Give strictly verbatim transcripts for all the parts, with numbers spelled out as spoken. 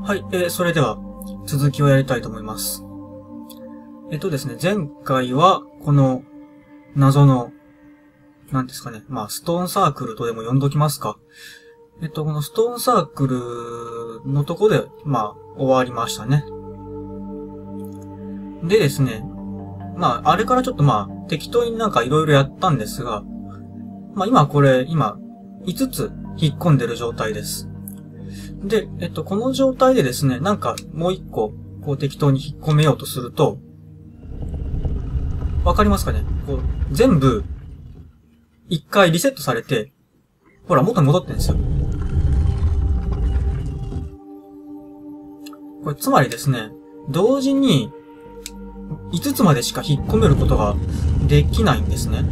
はい、えー、それでは、続きをやりたいと思います。えっとですね、前回は、この、謎の、何ですかね、まあ、ストーンサークルとでも呼んどきますか。えっと、このストーンサークルのとこで、まあ、終わりましたね。でですね、まあ、あれからちょっとまあ、適当になんか色々やったんですが、まあ今これ、今、いつつ引っ込んでる状態です。で、えっと、この状態でですね、なんかもう一個、こう適当に引っ込めようとすると、わかりますかね？こう、全部、一回リセットされて、ほら、元に戻ってるんですよ。これ、つまりですね、同時に、いつつまでしか引っ込めることができないんですね。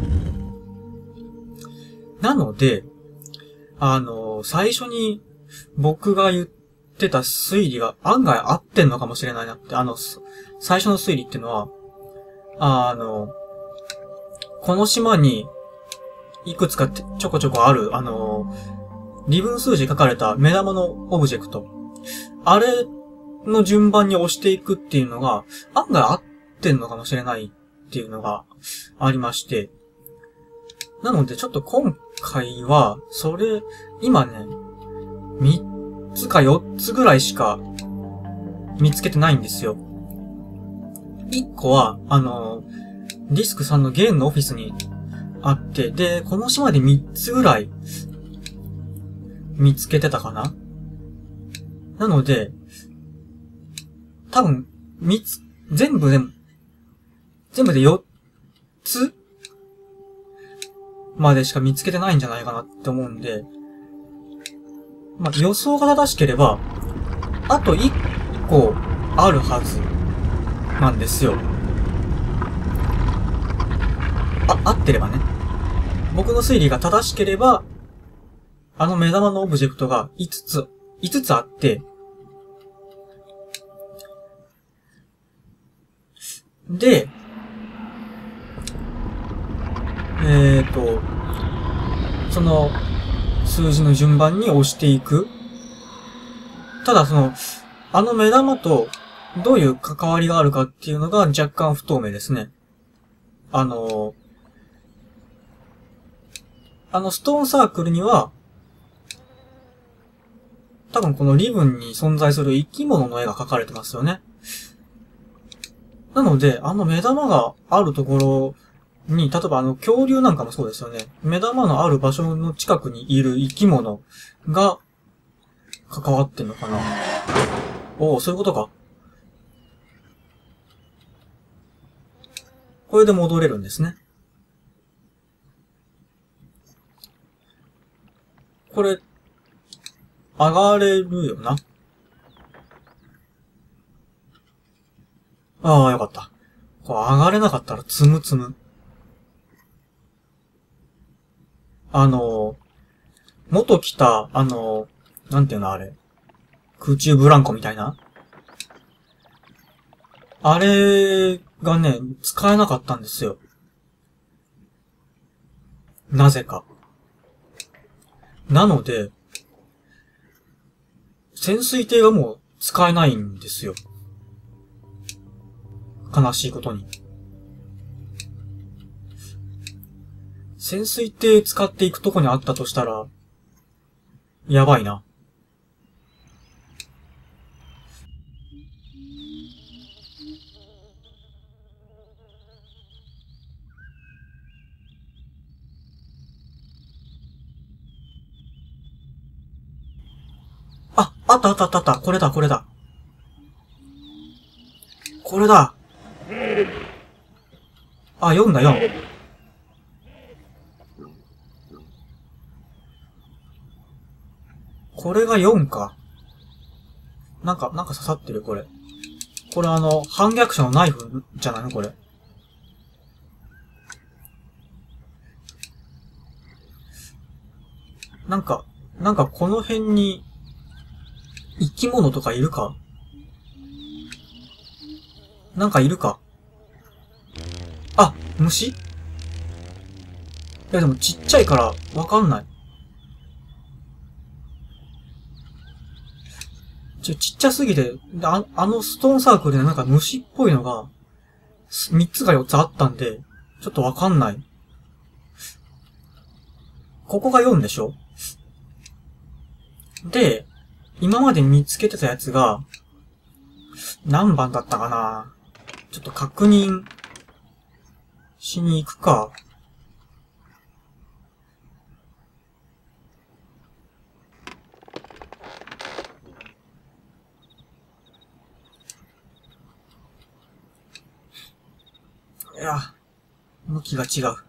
なので、あの、最初に僕が言ってた推理が案外合ってんのかもしれないなって、あの、最初の推理っていうのは、あの、この島にいくつかちょこちょこある、あの、微分数字書かれた目玉のオブジェクト。あれの順番に押していくっていうのが案外合ってんのかもしれないっていうのがありまして。なのでちょっと今回は、それ、今ね、みっつかよっつぐらいしか見つけてないんですよ。いっこは、あの、ディスクさんのゲームのオフィスにあって、で、この島でみっつぐらい見つけてたかな？なので、多分、みっつ、全部で、全部でよっつまでしか見つけてないんじゃないかなって思うんで、まあ、予想が正しければ、あといっこあるはずなんですよ。あ、合ってればね。僕の推理が正しければ、あの目玉のオブジェクトがいつつ、いつつあって、で、えーと、その数字の順番に押していく。ただその、あの目玉とどういう関わりがあるかっていうのが若干不透明ですね。あの、あのストーンサークルには、多分このリブンに存在する生き物の絵が描かれてますよね。なので、あの目玉があるところに、例えばあの恐竜なんかもそうですよね。目玉のある場所の近くにいる生き物が関わってんのかな。おお、そういうことか。これで戻れるんですね。これ、上がれるよな。ああ、よかった。これ上がれなかったらつむつむ。あの、元来た、あの、なんていうのあれ。空中ブランコみたいなあれがね、使えなかったんですよ。なぜか。なので、潜水艇がもう使えないんですよ。悲しいことに。潜水艇使っていくとこにあったとしたら、やばいな。あ、あったあったあったあった。これだ、これだ。これだ。あ、よんだ、よん。これがよんか。なんか、なんか刺さってる、これ。これあの、反逆者のナイフじゃないのこれ。なんか、なんかこの辺に、生き物とかいるか？なんかいるか？あ、虫？いやでもちっちゃいからわかんない。 ちょ、ちっちゃすぎて、あ、あのストーンサークルでなんか虫っぽいのが、みっつかよっつあったんで、ちょっとわかんない。ここがよんでしょ？で、今まで見つけてたやつが、何番だったかな？ちょっと確認しに行くか。いや、向きが違う。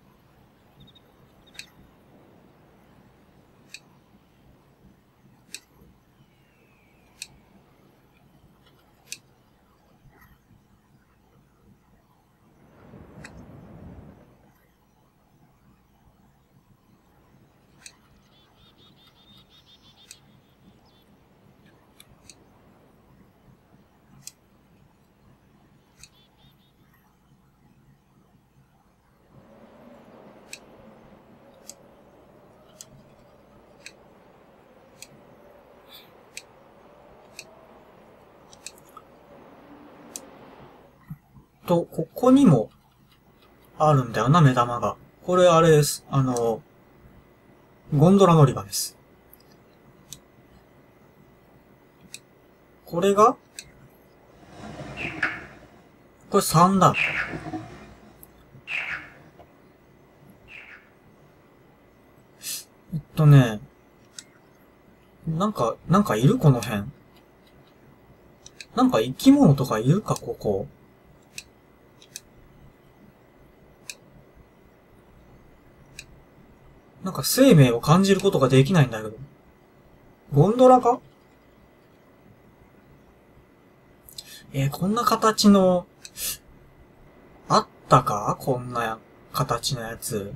と、ここにも、あるんだよな、目玉が。これあれです。あの、ゴンドラ乗り場です。これがこれさんだ。えっとね、なんか、なんかいるこの辺。なんか生き物とかいるか、ここ。なんか生命を感じることができないんだけど。ゴンドラか？えー、こんな形の、あったか？こんな形のやつ。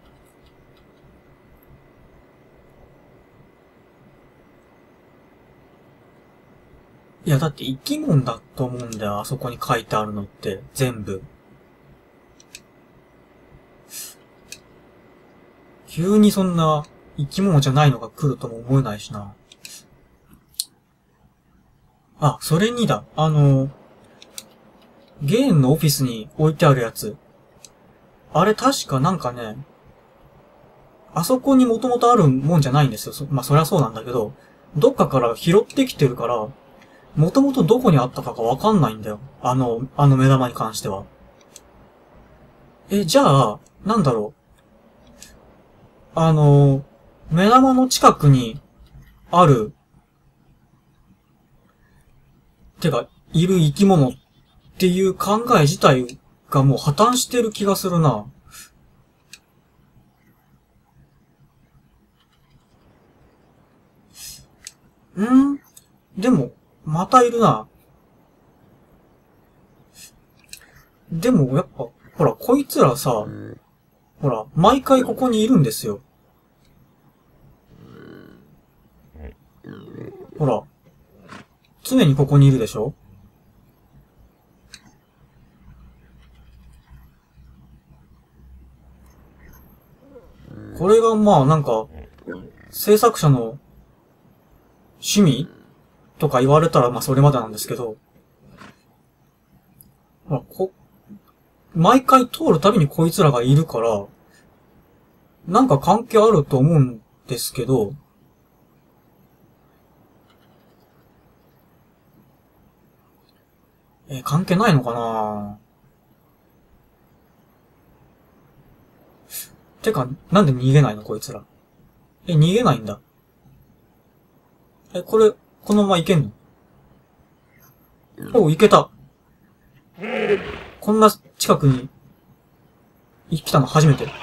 いや、だって生き物だと思うんだよ。あそこに書いてあるのって、全部。急にそんな生き物じゃないのが来るとも思えないしな。あ、それにだ。あの、ゲーンのオフィスに置いてあるやつ。あれ確かなんかね、あそこにもともとあるもんじゃないんですよ。そまあ、そりゃそうなんだけど、どっかから拾ってきてるから、もともとどこにあったかがわかんないんだよ。あの、あの目玉に関しては。え、じゃあ、なんだろう。あの、目玉の近くにある、てか、いる生き物っていう考え自体がもう破綻してる気がするな。ん？でも、またいるな。でも、やっぱ、ほら、こいつらさ、ほら、毎回ここにいるんですよ。ほら、常にここにいるでしょ？これがまあなんか、制作者の趣味とか言われたらまあそれまでなんですけど、ほら、こ、毎回通るたびにこいつらがいるから、なんか関係あると思うんですけど、えー関係ないのかな？てか、なんで逃げないのこいつら。え、逃げないんだ。え、これ、このままいけんの？おう、いけた。こんな近くに、来たの初めて。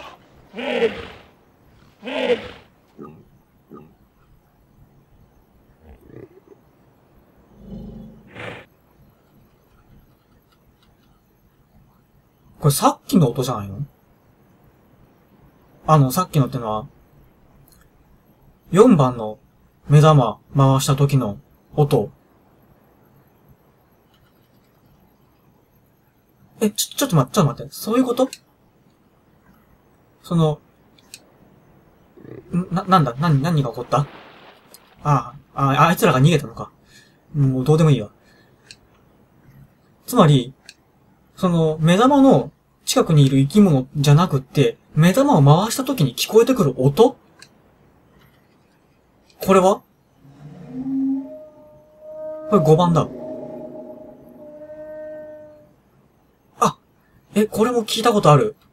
これさっきの音じゃないの？あの、さっきのってのは、よんばんの目玉回した時の音。え、ちょ、ちょっと待って、ちょっと待って。そういうこと？その、んな、なんだ、な、何が起こった？ああ、あ、あいつらが逃げたのか。 もうどうでもいいわ。つまり、その、目玉の近くにいる生き物じゃなくって、目玉を回した時に聞こえてくる音？これは？これごばんだ。あ、え、これも聞いたことある。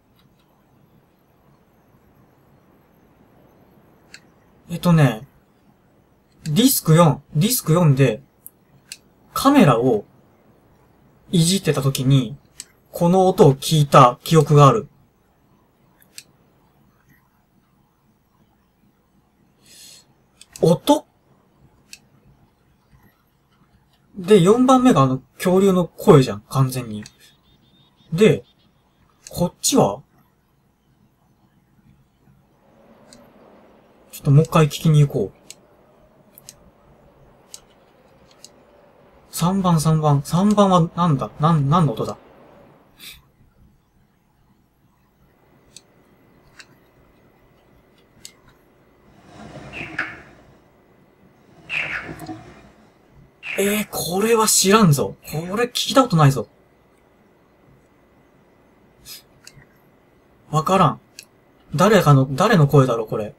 えっとね、ディスクよん、ディスクよんで、カメラをいじってた時に、この音を聞いた記憶がある。音？で、よんばんめがあの恐竜の声じゃん、完全に。で、こっちはちょっともう一回聞きに行こう。さんばん、さんばん。さんばんはなんだ？なん、なんの音だ？えー、これは知らんぞ。これ聞いたことないぞ。わからん。誰かの、誰の声だろう、これ。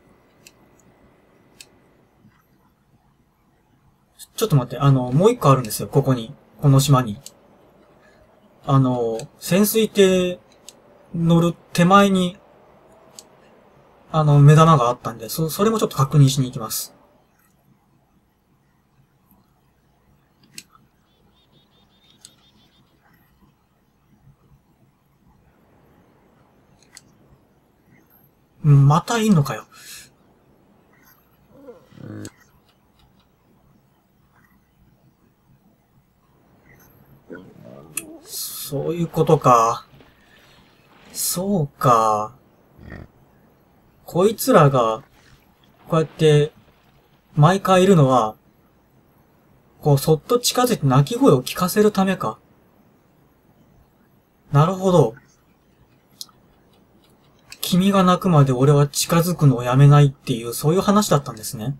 ちょっと待って、あの、もう一個あるんですよ、ここに。この島に。あの、潜水艇乗る手前に、あの、目玉があったんで、そ、それもちょっと確認しに行きます。またいんのかよ。そういうことか。そうか。こいつらが、こうやって、毎回いるのは、こう、そっと近づいて鳴き声を聞かせるためか。なるほど。君が鳴くまで俺は近づくのをやめないっていう、そういう話だったんですね。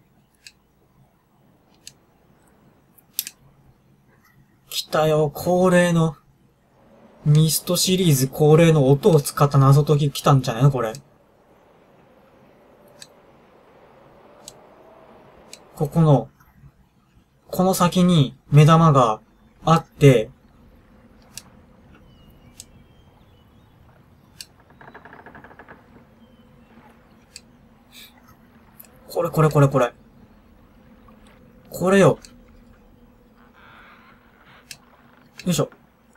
来たよ、恒例の。ミストシリーズ恒例の音を使った謎解き来たんじゃないのこれ。ここの、この先に目玉があって、これこれこれこれ。これよ。よいしょ。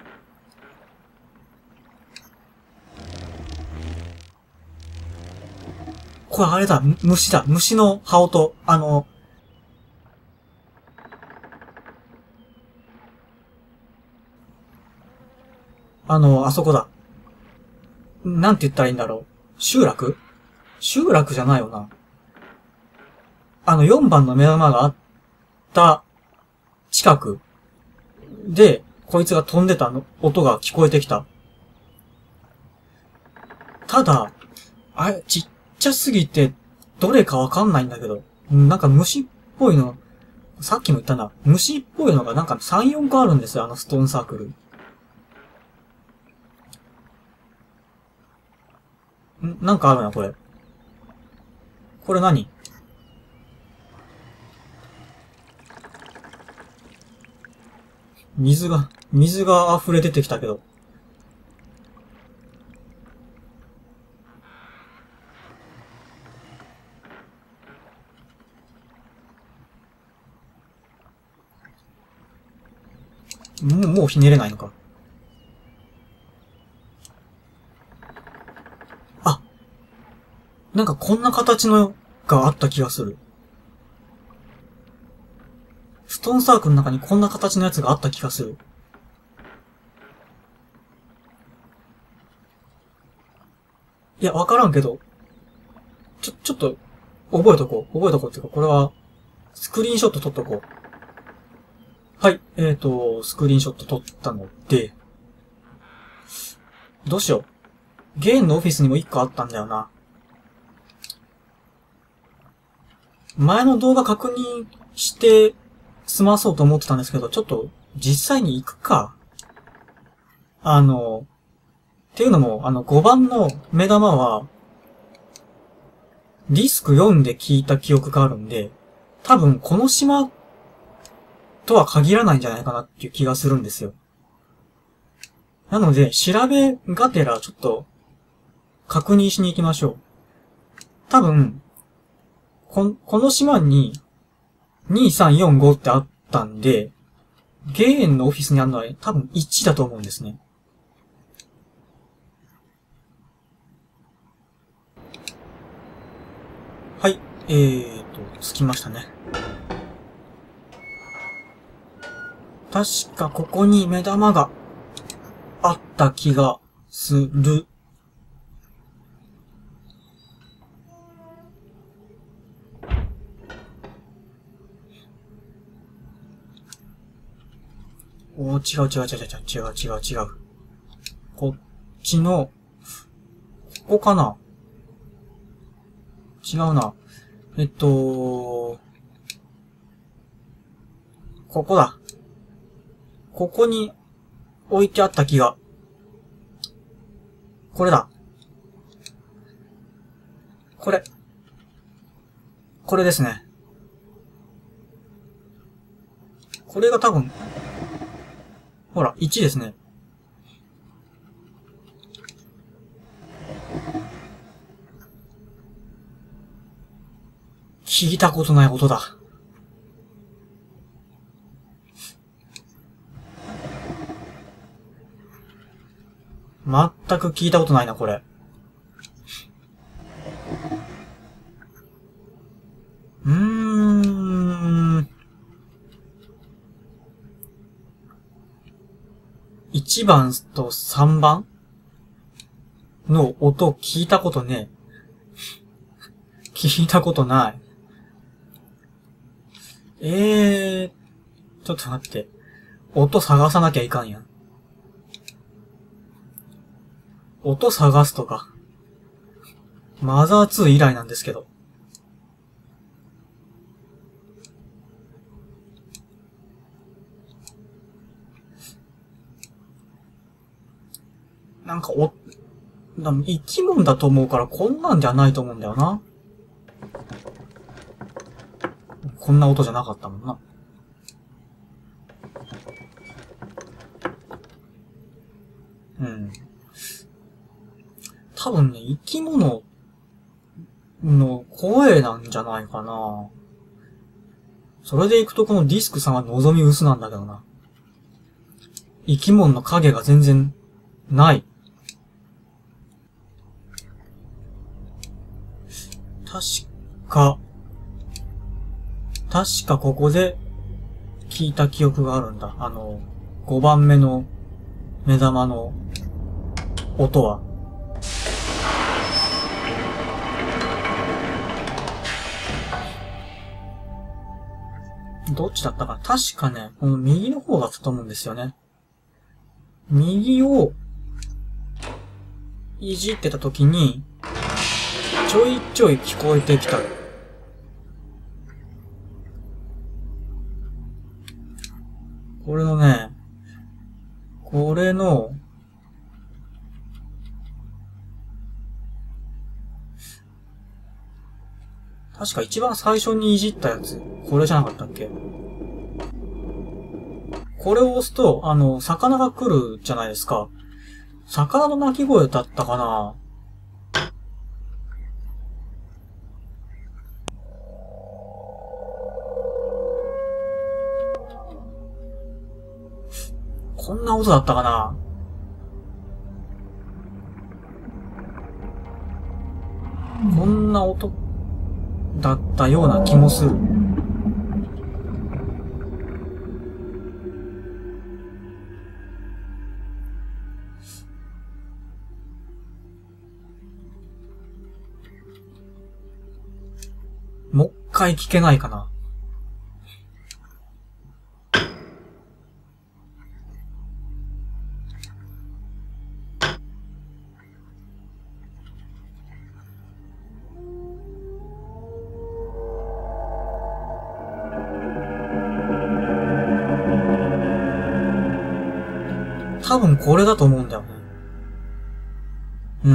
これあれだ、虫だ。虫の羽音。あの、あの、あそこだ。なんて言ったらいいんだろう。集落？集落じゃないよな。あの、よんばんの目玉があった近くで、こいつが飛んでたの音が聞こえてきた。ただ、あれ、ちっちゃすぎて、どれかわかんないんだけど、なんか虫っぽいの、さっきも言ったな、虫っぽいのがなんかさん、よんこあるんですよ、あのストーンサークル。んなんかあるな、これ。これ何？水が、水が溢れ出てきたけど。もう、もうひねれないのか。あ、なんかこんな形のがあった気がする。ストーンサークルの中にこんな形のやつがあった気がする。いや、わからんけど、ちょ、ちょっと、覚えとこう。覚えとこうっていうか、これは、スクリーンショット撮っとこう。はい、えーと、スクリーンショット撮ったので、どうしよう。ゲームのオフィスにも一個あったんだよな。前の動画確認して、 済まそうと思ってたんですけど、ちょっと実際に行くか。あの、っていうのも、あのごばんの目玉は、ディスクよんで聞いた記憶があるんで、多分この島とは限らないんじゃないかなっていう気がするんですよ。なので、調べがてらちょっと確認しに行きましょう。多分、こ、この島ににさんよんごってあったんで、ゲーンのオフィスにあるのは多分いちだと思うんですね。はい。えーと、着きましたね。確かここに目玉があった気がする。おー、違う違う違う違う違う違う違う。こっちの、ここかな？違うな。えっと、ここだ。ここに置いてあった気が。これだ。これ。これですね。これが多分、ほら、いちですね。聞いたことない音だ。全く聞いたことないな、これ。うーん。いちばんとさんばんの音聞いたことねえ。聞いたことない。えー、ちょっと待って。音探さなきゃいかんやん。音探すとか。マザーツー以来なんですけど。なんかお、生き物だと思うからこんなんじゃないと思うんだよな。こんな音じゃなかったもんな。うん。多分ね、生き物の声なんじゃないかな。それでいくとこのディスクさんは望み薄なんだけどな。生き物の影が全然ない。確か、確かここで聞いた記憶があるんだ。あの、ごばんめの目玉の音は。どっちだったかな？確かね、この右の方だったと思うんですよね。右をいじってた時に、ちょいちょい聞こえてきた。これのね、これの、確か一番最初にいじったやつ、これじゃなかったっけ？これを押すと、あの、魚が来るじゃないですか。魚の鳴き声だったかな？こんな音だったかな？こんな音だったような気もする。もう一回聞けないかな？ 多分これだと思うんだよね。うん。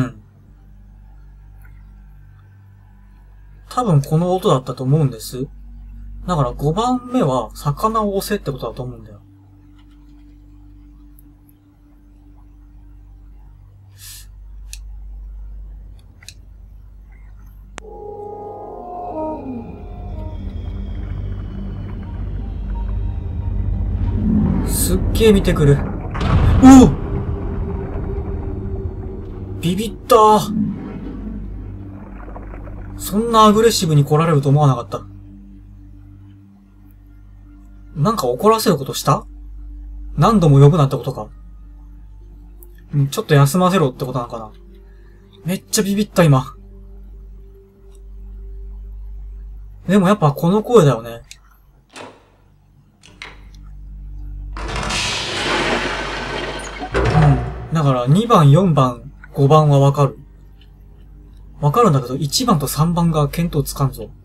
多分この音だったと思うんです。だからごばんめは魚を押せってことだと思うんだよ。すっげー見てくる。おお！ビビったー。そんなアグレッシブに来られると思わなかった。なんか怒らせることした？何度も呼ぶなってことか。うん、ちょっと休ませろってことなのかな。めっちゃビビった今。でもやっぱこの声だよね。うん。だからにばん、よんばん、ごばんはわかる。わかるんだけどいちばんとさんばんが見当つかんぞ。